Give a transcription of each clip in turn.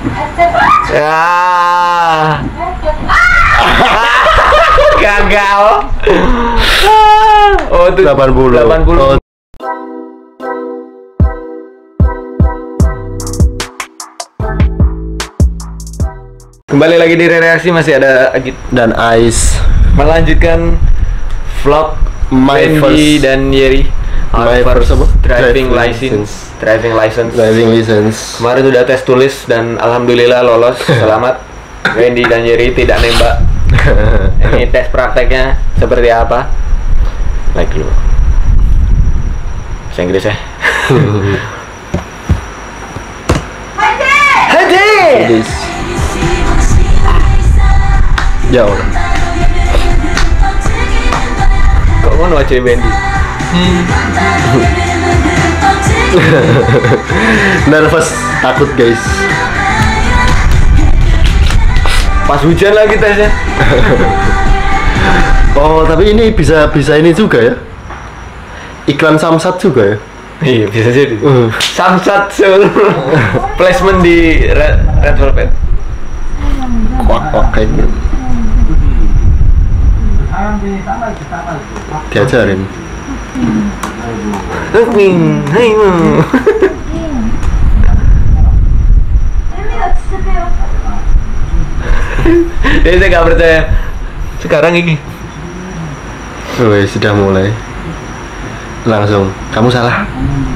Ya. Gagal. Oh, itu 80. 80. Oh. Kembali lagi di reaksi, masih ada Agit Dan Ais. melanjutkan vlog My Wendy first- dan Yeri. my first apa? driving Driving license. Driving license. Kemarin udah tes tulis dan alhamdulillah lolos. Selamat. Wendy dan Yeri tidak nembak. Ini tes prakteknya seperti apa? Like dulu. Bahasa Inggris ya. Hadi. This. Ya Allah. Kok ngono aja Wendy? Nervous, takut guys. Pas hujan lagi tesnya. Oh, tapi ini bisa ini juga ya? Iklan Samsat juga ya? Iya, bisa jadi. Samsat placement di Red Velvet. Kuak kayak gitu. Diajarin. Hai mu. Saya nggak percaya. Sekarang ini. Wih, sudah mulai. Langsung, kamu salah.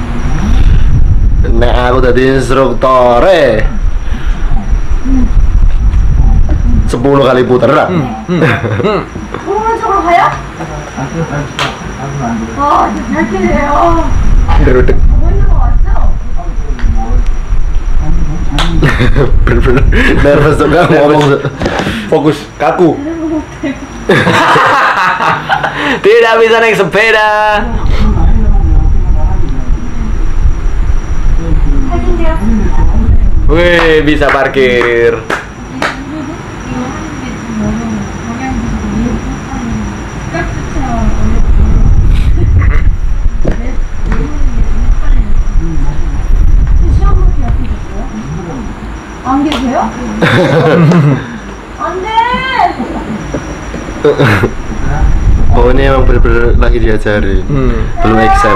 Nek aku tadi instruktor 10 kali putaran. 오른쪽으로 가요? 와, 이제 잘 뛰네요. Geruduk. 보이는 거 맞죠? Bener-bener nervous tuh kan ngomong. Fokus, kaku. Tidak bisa naik sepeda. 할인데요? Wih, bisa parkir. 안 계세요? 안 돼! Oh, ini emang bener-bener lagi diajarin. Belum exam.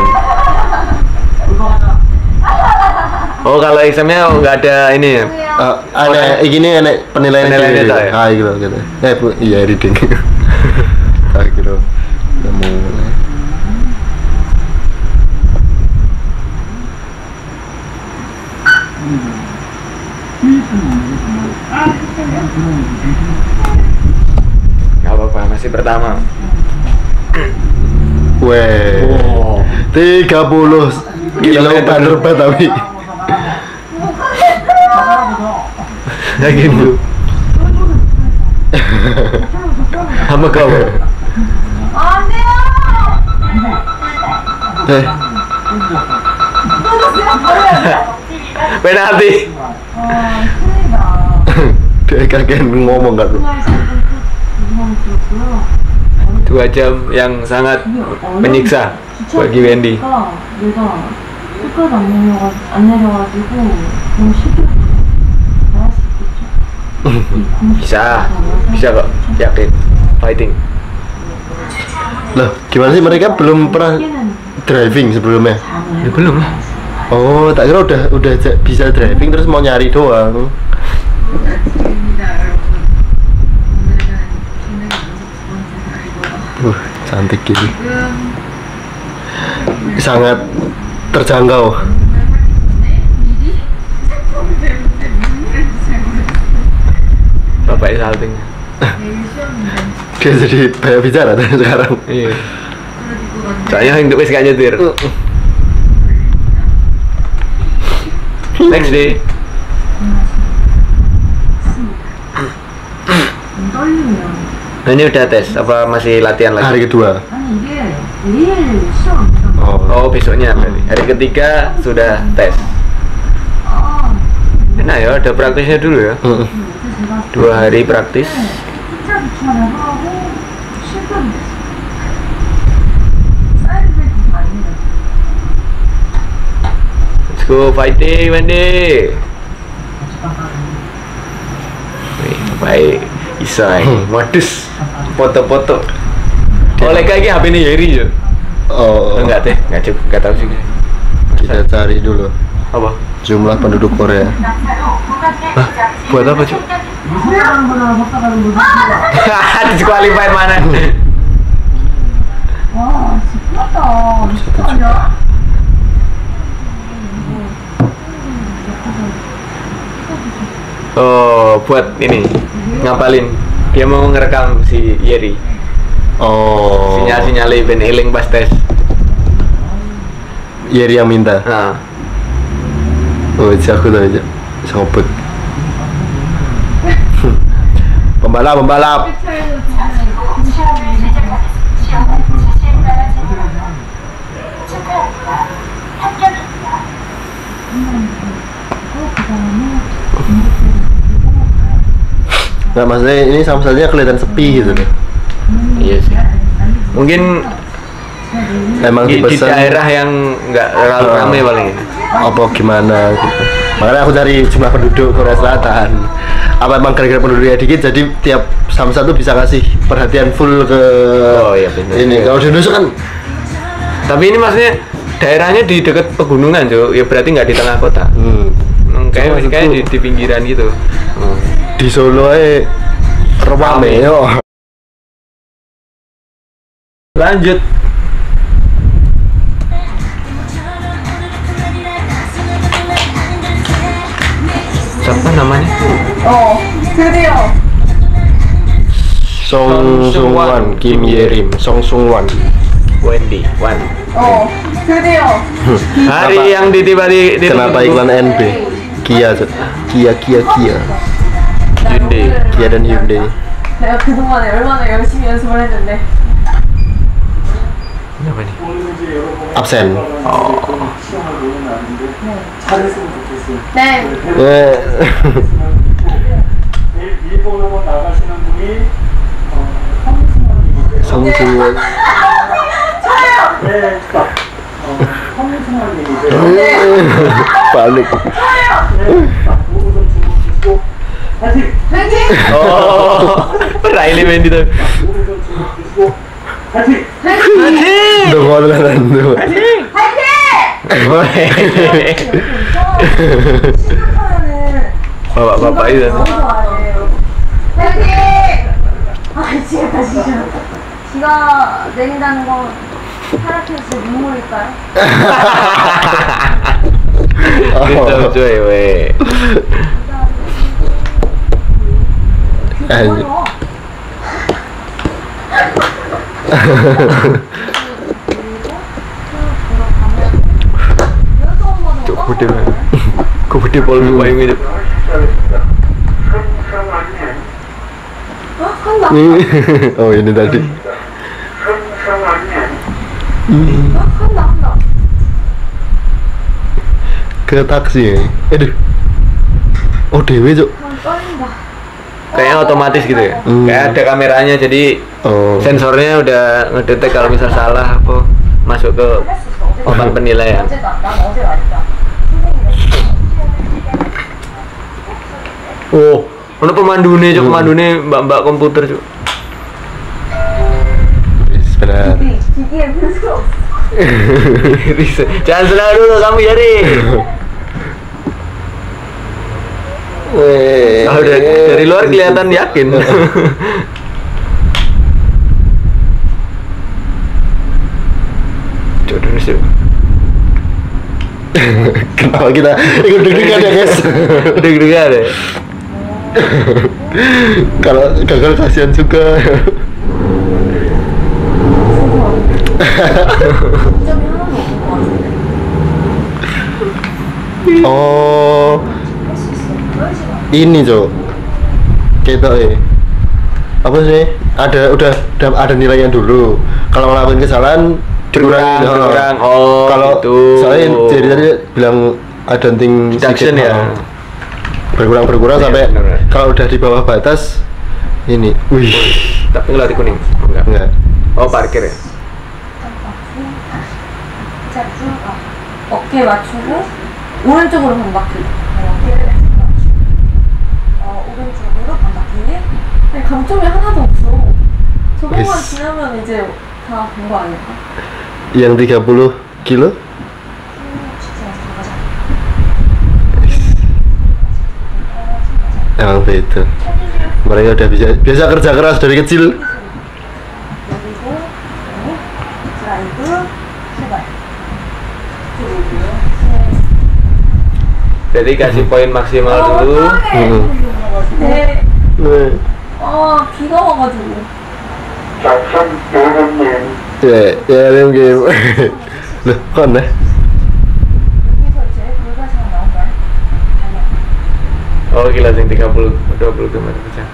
Oh, kalau examnya nggak ada ini ya? Ada gini ada penilaian Penilaiannya gitu. tak ya? Ah, gitu. Iya reading. Tak kira. Udah mulai. Nggak apa-apa, masih pertama. Weh. Oh. 30 kilo bandar Betawi. Ya gitu. Sama kau. 안 돼요! Eh, 떨어졌어요? 버려요! Penalti. 큰일이다. dia kakek ngomong kan. 2 jam yang sangat menyiksa bagi Wendy. 내가 끝까지 안 내려가지고 너무 쉽게 나갈 수 있겠죠? Bisa kok, yakin. Fighting. Loh, gimana sih mereka belum pernah driving sebelumnya? Ya belum lah. Oh, tak kira udah bisa driving terus mau nyari doang. Cantik gitu. Sangat terjangkau. Bapak salting. Dia jadi banyak bicara tuh sekarang. Iya. Soalnya untuk wis gak nyetir. Next day. 떨리네요. Nah, ini udah tes apa masih latihan Hari lagi? kedua. 아니 이게 내일 시험 Oh. Oh, besoknya berarti. Hari ketiga sudah tes. Enak ya, ada praktisnya dulu ya. 2 hari praktis. 숫자 붙이만 해보라고 실격이 됐어. 사이드백이 아니네. Let's go fighting, Wendy. Hai, iso ae. Modus foto-foto. Oleh kayak HP ini Yeri yo. Oh, Enggak teh, enggak tahu sih. kita cari dulu Apa? jumlah penduduk Korea. Buat apa, Cuk? Disqualified mana? 와, 시끄럽다. 미친 거 아니야? Oh, buat ini ngapalin. Dia mau ngerekam si Yeri. Oh, Sinyal-sinyal ben eling pas tes. Yeri yang minta. Nah, Oh, aku tahu aja. Sobut. Pembalap. Nggak, maksudnya ini sama saja kelihatan sepi gitu deh. iya sih. Mungkin Emang di dipesan daerah yang nggak terlalu ramai paling ini. apa gimana gitu. Makanya aku cari jumlah penduduk Korea Selatan. Apa emang gara-gara penduduknya dikit jadi tiap Samsat tuh bisa ngasih perhatian full ke Oh, iya benar. ini. Kalau di Indonesia kan Tapi ini maksudnya daerahnya di dekat pegunungan, Cuk. Ya berarti nggak di tengah kota. Kayak di pinggiran gitu. di Solo aja rame yo. Lanjut. Siapa namanya? 어, 드디어. Song Sung-wan, Kim Yerim, Song Sung-wan. Wendy, Wan. 어, 드디어. Hari Kenapa- yang di Kenapa iklan NB? Kia, Cuk. Kia. Hyundai. Kia dan Hyundai. 내가 그동안에 얼마나 열심히 연습을 했는데. Apa nih? Absen. 네. Eh, 일본으로 나가시는 분이 Song Sung-wan. 네, 성승환님이세요. Balik. 모든 친구 주시고 파이팅! 화이팅! Oh, Riley Wendy tuh. 모든 친구 주시고 파이팅! Udah ngoleran tuh. 화이팅! Bapak-bapak itu. 너무 좋아해요. 화이팅! 아, 미치겠다, 진짜. 비가 내린다는 건 파라케스 눈물일까요? Kita cuy, weh. Anjir. Cuk, gede banget. Kok gede pol payung itu. 어? 한다. Oh, ini tadi. 한다. Ke taksi. Aduh. Oh, dewe, Cuk. 떨린다. Kayaknya otomatis gitu ya. Kayak ada kameranya jadi Oh. sensornya udah ngedetek kalau misal salah apa masuk ke papan penilaian. 난 어제 왔다. Oh, ono pemandune, Cuk, pemandune mbak-mbak komputer, Cuk. Benar. 기기에 필요 없어. Riset. Jangan senang dulu kamu, Yari. Ah, udah dari luar kelihatan yakin. Cuk, terus, Cuk. Kenapa kita ikut deg-degan ya, guys? Deg-degan deh. Kalau gagal kasihan juga. Oh, ini Cok. Kita apa sih? Udah ada nilainya dulu. Kalau ngelakuin kesalahan dikurangin. Kurang. Oh, Kalau gitu. soalnya jadi tadi bilang ada ting Deduction ya. berkurang Iya, sampai bener. kalau udah di bawah batas ini, wih, Tapi ngelatih kuning. Enggak. enggak. Oh, parkir ya. 자, 쭉 어깨 맞추고 오른쪽으로 반바퀴. 오른쪽으로 반바퀴. 이제 다 본 거 아닐까? Yang 30 kilo? Emang beda. Mereka udah biasa kerja keras dari kecil. 그리고 드라이브 출발. Jadi kasih poin maksimal dulu. 네. Nih. 비가 와가지고. 작성 대원님. Ya, game game. Loh, kok aneh? 여기서 이제 불가사가 나온 거야. 달려. Oh gila sing 20 km per jam.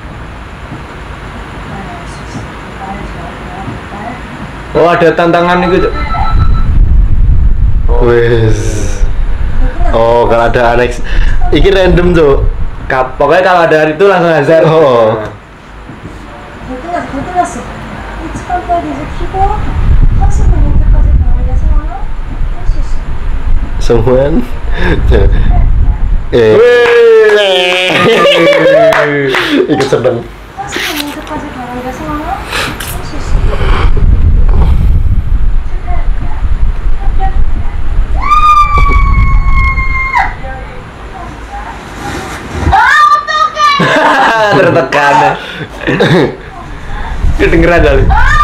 Oh ada tantangan nih Cuk. Wes. Oh, kalau ada aneks. Iki random, Cuk. Pokoknya kalau ada itu langsung hazard. Oh. 끝났어. 이 차까지 이제 키고 40분 못때까지 가는데서 할수 있어. Semuan. Ikut seneng. 40분 못때까지 가는데서 할수 있어. Tertekan. Kedengeran kali.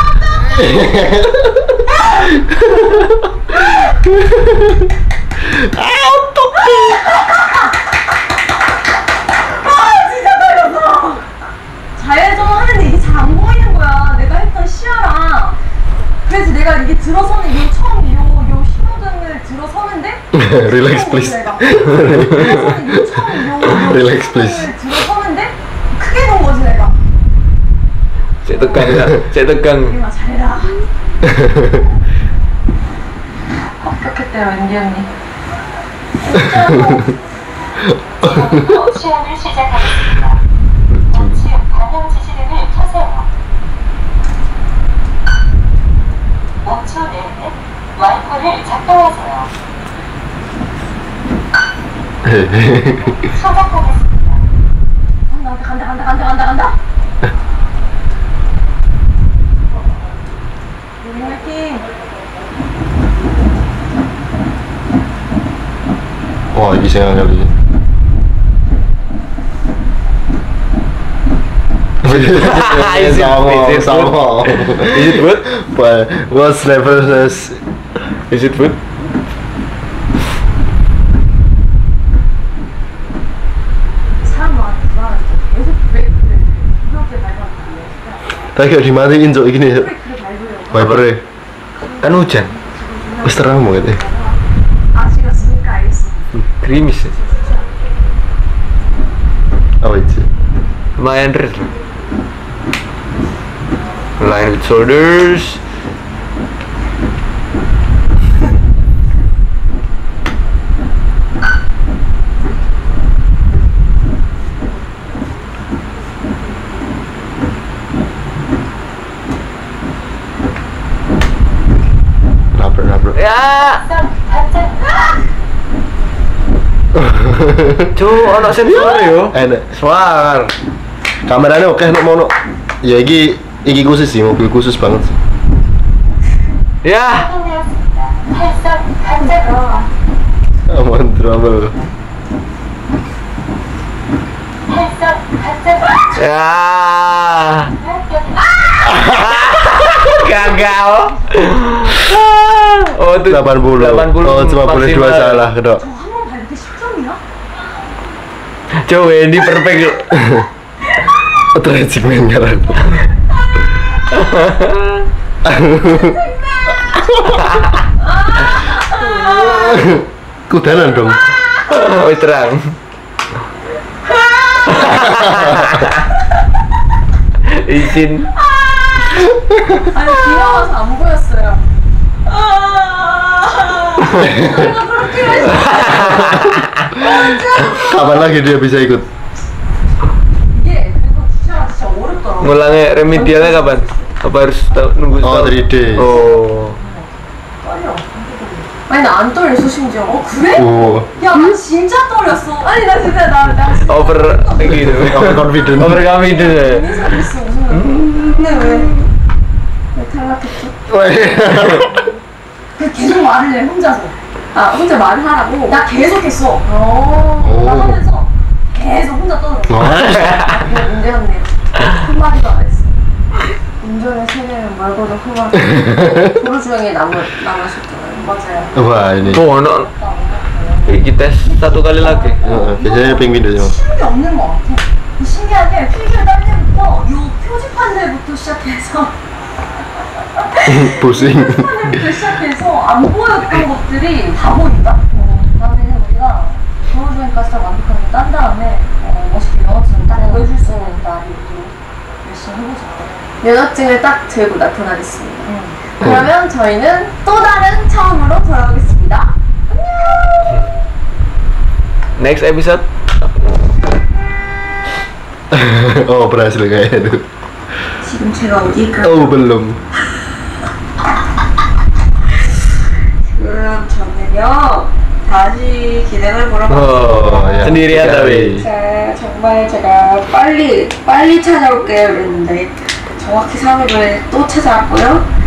좌회전 하는데 이게 잘 안 보이는 거야. 내가 했던 시야랑. 그래서 내가 이게 들어서는 요 처음 요 신호등을 들어서는데 Relax, please. 들어서는 요 처음 요 Relax, please. 신호등을 들어서는데 크게 본 거지 내가. Cek tegang. 우리만 잘해라. 합격했대요 앤디 언니. 시험을 시작하겠습니다. 우측 방향 지시등을 켜세요. 5초 내에 와이퍼를 작동하세요. 시작하겠습니다. 간다. 우리 화이팅. Wah, ini sayang kali. Is it food? What's nervousness? Is it food? 사람 많아. 계속 브레이크를 부드럽게 밟았는데. Tadi kayak dimatiin Cuk, gini Cuk. 브레이크를 밟으려고. Wipernya. Kan hujan. Wis terang banget ya. 아시겠습니까? 알겠어. Gerimis. Apa itu? Lumayan red. Line with shoulders. Nabrak. Ya. Ono sensor yo. Enak. Suar. Kameranya oke nek mau. Ya iki khusus sih, mobil khusus banget sih. Ya. Aman trouble. Ya. Gagal. Oh, itu 80. Oh, cuma boleh 2 salah, Dok. 한번 밟을 때 10점이야? Coba ini perfect. Tragic man ngaran. Kudanan dong. Oh, terang. Izin. 아니 비가 와서 안 보였어요. 내가 그렇게 했어. Kapan lagi dia bisa ikut? 이게 그리고 주차가 진짜 어렵더라고. Ngulangnya remedialnya kapan? Apa harus nunggu Oh, setahun? 3D. Oh. 떨려. 아니 나 안 떨렸어 심지어. 그래? Oh, 야 나 진짜 떨렸어. 아니 나 진짜 나 진짜 Over gitu. overconfident. Overconfident. 괜히 잘했어 무슨. 근데 왜? 왜 생각했죠? 왜? 그 계속 말을 해 혼자서. 혼자 말을 하라고. 나 계속 했어. 나 하면서 계속 혼자 떠들어. 문제였네요. 한마디도 안 했어. 운전의 세계는 말보다 험하다. 도로 주행에 남으셨잖아요. 맞아요. Wah ini. Oh, no. Kita satu kali lagi. Biasanya ping pindah semua. 쉬운 게 없는 것 같아. 신기한 게 필기를 딸 때부터 요 표지판 데부터 시작해서 Pusing. 표지판부터 시작해서 안 보였던 것들이 다 보인다. 그다음에는 우리가 도로 주행까지 다 완벽하게 딴 다음에 멋있게 면허증을 딱 보여줄 수 있는 날이 열심히 해보자. 면허증을 딱 들고 나타나겠습니다. 그러면 저희는 또 다른 처음으로 돌아오겠습니다. Next episode. Oh berhasil kayaknya itu. 지금 제가 어디일까요? Oh belum. 그럼 저는요 다시 기능을 보러 Oh ya. Sendirian tapi. 정말 제가 빨리 찾아올게요 그랬는데 정확히 3일 후에 또 찾아왔고요.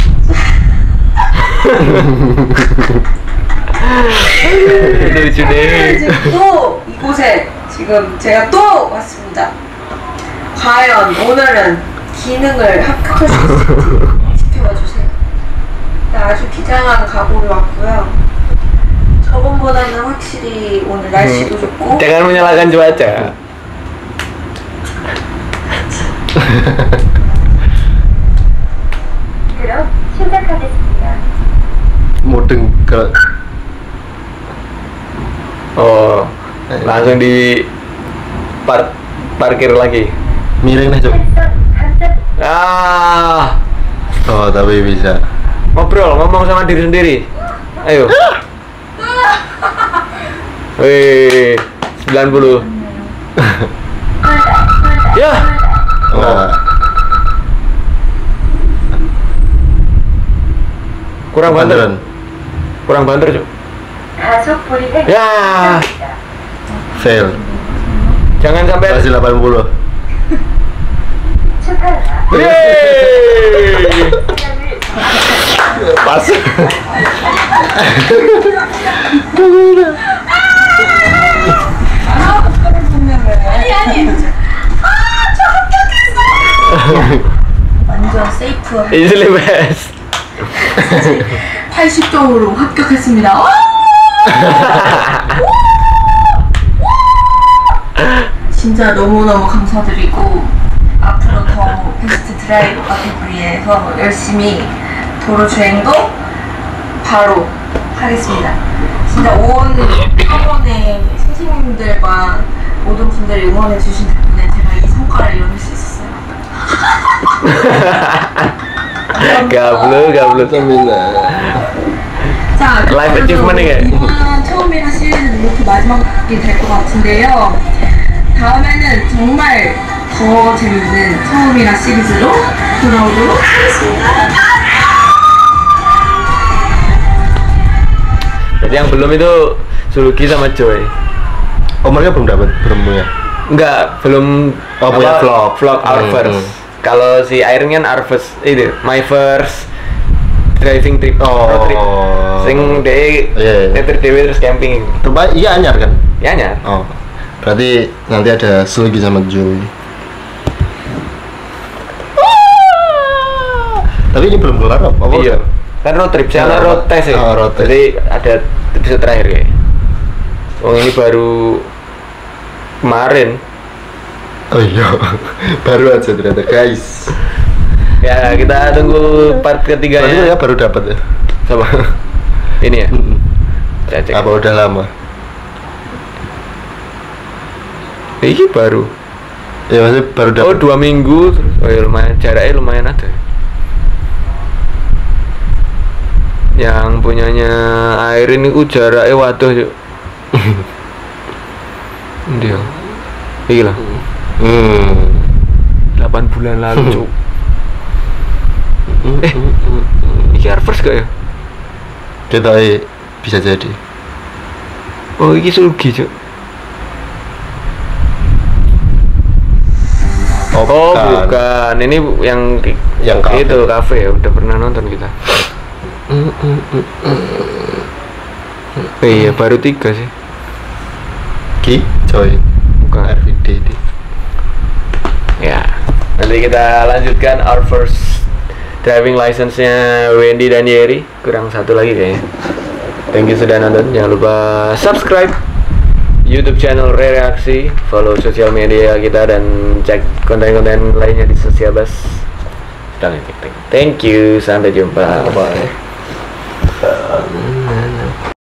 Lucu deh. 지금 또 이곳에 지금 제가 또 왔습니다. 과연 오늘은 기능을 합격할 수 있을지 지켜봐 주세요. 아주 비장한 각오로 왔고요. 저번보다는 확실히 오늘 날씨도 좋고 Jangan menyalahkan cuaca. 그럼 시작하겠습니다. Mudeng ke Oh, langsung di parkir lagi. miring nih Cuk. 한점 Ah, Oh tapi bisa. ngobrol, ngomong sama diri sendiri. Ayo. Wih, 90. Ya. Wah. Kurang banter. Banteran. Kurang banter, Cuk. 가속 불이행 Ya. Fail. Jangan sampai Masih 80. 축하합니다. Yeay. Pas. 저 합격했어! 완전 세이프 Easily best. 80점으로 합격했습니다. 진짜 너무너무 감사드리고 앞으로 더 베스트 드라이버가 되기 위해서 열심히 도로 주행도 바로 하겠습니다. 진짜 온 학원의 선생님들과 모든 분들이 응원해 주신 덕분에 제가 이 성과를 이뤄낼 수 있었어요. Gablu. 자, Life achievement 이게. 이번 처음이라 시리즈는 이렇게 마지막이 될 것 같은데요. 다음에는 정말 더 재밌는 처음이라 시리즈로 돌아오도록 하겠습니다. Jadi yang belum itu Suluki sama Joy. Oh mereka belum punya. Enggak, belum Oh, punya vlog. Our First. Kalau si Iron kan Our First itu, My First Driving Trip, road trip. Sing deh, Iya. nyetir dewe terus camping. Coba iya anyar kan? Ya nyar. Oh. Berarti nanti ada Sulgi sama Joey. Tapi ini belum kelar apa? Iya. Kan road trip, saya road test ya. Oh, road test. Jadi ada episode terakhir ya. Oh ini baru kemarin. Oh iya. Baru aja ternyata guys. Ya kita tunggu part ketiganya. Berarti ya baru dapat ya. Coba. Ini ya. Saya cek. Apa udah lama? Ini baru. Ya maksudnya baru dapat. Oh 2 minggu. Oh ya lumayan, jaraknya lumayan ada. Yang punyanya air ini jaraknya waduh yuk. Dia. Iya lah. 8 bulan lalu cuk. Ini Harvest gak ya? Kita bisa jadi. Oh ini Sulgi cuk. Oh Oh, bukan. Ini yang cafe. itu kafe, udah pernah nonton kita. Iya, baru 3 sih. Ki, coy. Bukan. RVD. Ya. Nanti kita lanjutkan our first driving license-nya Wendy dan Yeri. Kurang satu lagi kayaknya. Thank you sudah nonton. Jangan lupa subscribe YouTube channel Reaksi, follow sosial media kita dan cek konten-konten lainnya di Sosial Bus. Thank you, sampai jumpa. Bye.